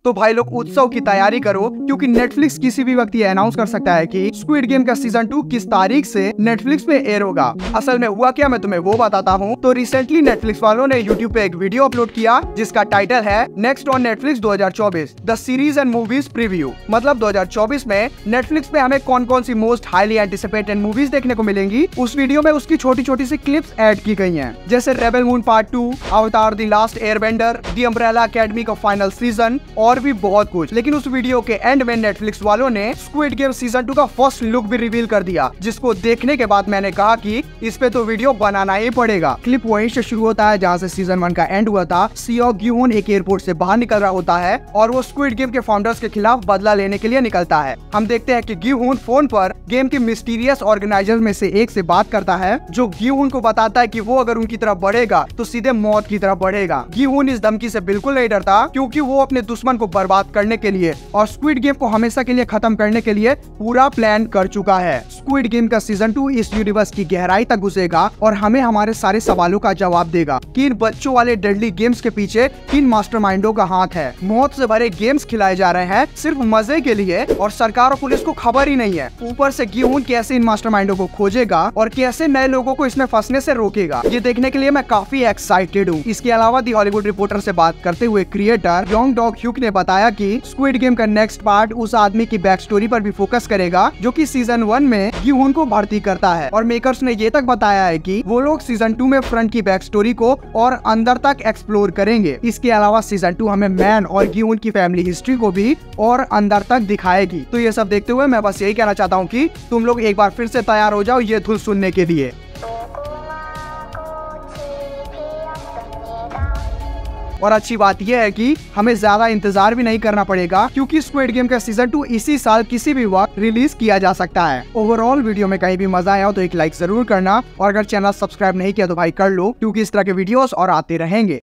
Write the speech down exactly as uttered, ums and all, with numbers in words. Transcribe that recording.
तो भाई लोग उत्सव की तैयारी करो, क्योंकि नेटफ्लिक्स किसी भी वक्त ये अनाउंस कर सकता है कि स्क्विड गेम का सीजन टू किस तारीख से नेटफ्लिक्स पे एयर होगा। असल में हुआ क्या, मैं तुम्हें वो बताता हूँ। तो रिसेंटली नेटफ्लिक्स वालों ने यूट्यूब पे एक वीडियो अपलोड किया जिसका टाइटल है नेक्स्ट ऑन नेटफ्लिक्स दो हज़ार चौबीस the series and movies preview. मतलब दो हज़ार चौबीस में नेटफ्लिक्स पे हमें कौन कौन सी मोस्ट हाईली एंटिसिपेटेड मूवीज देखने को मिलेंगी। उस वीडियो में उसकी छोटी छोटी सी क्लिप्स ऐड की गई हैं, जैसे Rebel Moon part two, Avatar The Last Airbender, The Umbrella Academy का फाइनल सीजन और भी बहुत कुछ। लेकिन उस वीडियो के एंड में नेटफ्लिक्स वालों ने स्क्विड गेम सीजन टू का फर्स्ट लुक भी रिवील कर दिया, जिसको देखने के बाद मैंने कहा कि इस पे तो वीडियो बनाना ही पड़ेगा। क्लिप वहीं से शुरू होता है जहाँ से सीजन वन का एंड हुआ था। सियो ग्यून एक एयरपोर्ट से बाहर निकल रहा होता है और वो स्क्विड गेम के फाउंडर्स के खिलाफ बदला लेने के लिए निकलता है। हम देखते हैं कि ग्यून फोन पर गेम के मिस्टीरियस ऑर्गेनाइजर में से एक से बात करता है, जो ग्यून को बताता है कि वो अगर उनकी तरफ बढ़ेगा तो सीधे मौत की तरफ बढ़ेगा। ग्यून इस धमकी से बिल्कुल नहीं डरता, क्योंकि वो अपने दुश्मन को बर्बाद करने के लिए और स्क्विड गेम को हमेशा के लिए खत्म करने के लिए पूरा प्लान कर चुका है। स्क्विड गेम का सीजन टू इस यूनिवर्स की गहराई तक घुसेगा और हमें हमारे सारे सवालों का जवाब देगा कि इन बच्चों वाले डेडली गेम्स के पीछे किन मास्टरमाइंडों का हाथ है। मौत से भरे गेम्स खिलाए जा रहे हैं सिर्फ मजे के लिए और सरकार और पुलिस को खबर ही नहीं है। ऊपर से ग्यून कैसे इन मास्टरमाइंडों को खोजेगा और कैसे नए लोगों को इसमें फंसने से रोकेगा, ये देखने के लिए मैं काफी एक्साइटेड हूँ। इसके अलावा दी हॉलीवुड रिपोर्टर से बात करते हुए क्रिएटर यंग डॉग ह्यूक ने बताया कि स्क्विड गेम का नेक्स्ट पार्ट उस आदमी की बैक स्टोरी पर भी फोकस करेगा जो कि सीजन वन में ग्यून को भर्ती करता है। और मेकर्स ने ये तक बताया है कि वो लोग सीजन टू में फ्रंट की बैक स्टोरी को और अंदर तक एक्सप्लोर करेंगे। इसके अलावा सीजन टू हमें मैन और ग्यून की फैमिली हिस्ट्री को भी और अंदर तक दिखाएगी। तो ये सब देखते हुए मैं बस यही कहना चाहता हूँ कि तुम लोग एक बार फिर से तैयार हो जाओ ये धुन सुनने के लिए। और अच्छी बात यह है कि हमें ज्यादा इंतजार भी नहीं करना पड़ेगा, क्योंकि स्क्विड गेम का सीजन टू इसी साल किसी भी वक्त रिलीज किया जा सकता है। ओवरऑल वीडियो में कहीं भी मजा आया हो तो एक लाइक जरूर करना, और अगर चैनल सब्सक्राइब नहीं किया तो भाई कर लो, क्योंकि इस तरह के वीडियोस और आते रहेंगे।